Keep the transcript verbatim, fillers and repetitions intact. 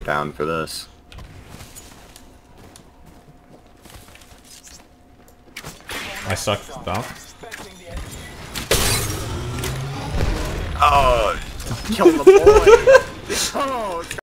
down for this. I sucked that. Oh, kill the boy! Oh,